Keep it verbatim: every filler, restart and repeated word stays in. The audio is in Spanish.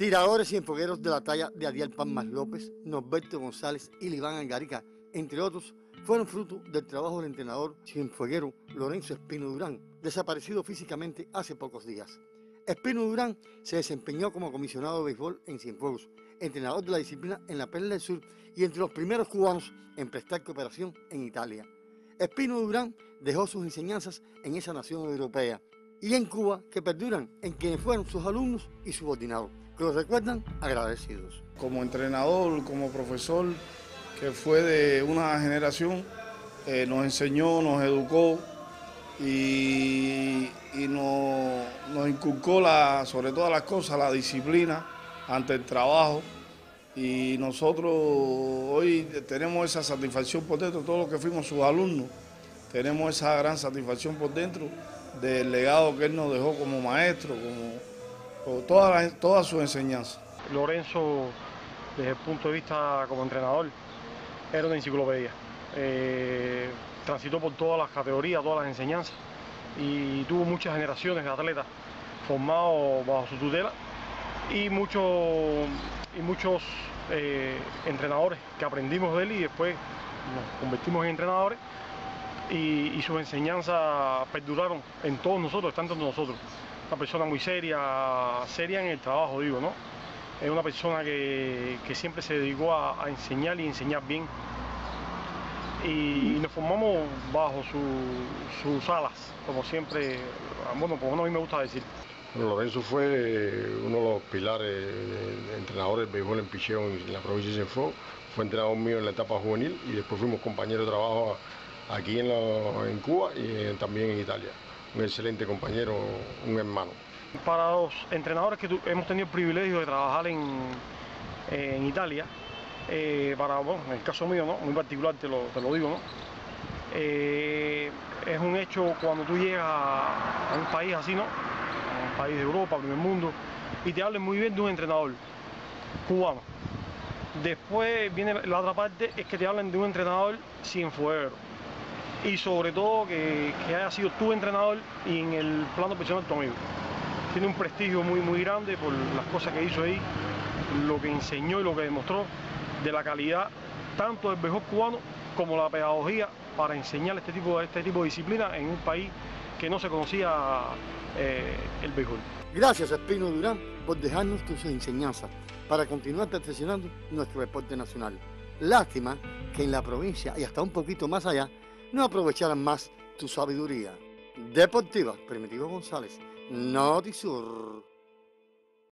Tiradores y enfogueros de la talla de Adiel Palmas López, Norberto González y Liván Angarica, entre otros, fueron fruto del trabajo del entrenador cienfueguero Lorenzo Espino Durán, desaparecido físicamente hace pocos días. Espino Durán se desempeñó como comisionado de béisbol en Cienfuegos, entrenador de la disciplina en la Perla del Sur y entre los primeros cubanos en prestar cooperación en Italia. Espino Durán dejó sus enseñanzas en esa nación europea y en Cuba que perduran en quienes fueron sus alumnos y subordinados, que los recuerdan agradecidos. Como entrenador, como profesor, que fue de una generación, eh, nos enseñó, nos educó y, y nos, nos inculcó la, sobre todas las cosas la disciplina ante el trabajo. Y nosotros hoy tenemos esa satisfacción por dentro, todos los que fuimos sus alumnos, tenemos esa gran satisfacción por dentro del legado que él nos dejó como maestro, como toda, toda su enseñanza. Lorenzo, desde el punto de vista como entrenador, era una enciclopedia. Eh, transitó por todas las categorías, todas las enseñanzas y tuvo muchas generaciones de atletas formados bajo su tutela y muchos y muchos eh, entrenadores que aprendimos de él y después nos convertimos en entrenadores y, y sus enseñanzas perduraron en todos nosotros, están entre nosotros. Una persona muy seria, seria en el trabajo, digo, ¿no? Es una persona que, que siempre se dedicó a, a enseñar y enseñar bien. Y, y nos formamos bajo su, sus alas, como siempre, bueno, por lo menos a mí me gusta decir. Bueno, Lorenzo fue uno de los pilares de entrenadores de béisbol en picheo en la provincia de Cienfuegos. Fue entrenador mío en la etapa juvenil y después fuimos compañeros de trabajo aquí en, la, en Cuba y también en Italia. Un excelente compañero, un hermano. Para los entrenadores que tu, hemos tenido el privilegio de trabajar en, en Italia, eh, para, bueno, en el caso mío, ¿no? Muy particular, te lo, te lo digo, ¿no? Eh, es un hecho cuando tú llegas a un país así, ¿no? Un país de Europa, primer mundo, y te hablan muy bien de un entrenador cubano. Después viene la otra parte, es que te hablan de un entrenador cienfueguero. Y sobre todo que, que haya sido tu entrenador y en el plano personal tu amigo. Tiene un prestigio muy, muy grande por las cosas que hizo ahí, lo que enseñó y lo que demostró de la calidad tanto del béisbol cubano como la pedagogía para enseñar este tipo, este tipo de disciplina en un país que no se conocía eh, el béisbol. Gracias a Espino Durán por dejarnos tus enseñanzas para continuar perfeccionando nuestro deporte nacional. Lástima que en la provincia y hasta un poquito más allá no aprovecharan más tu sabiduría. Deportiva, Primitivo González, Notisur.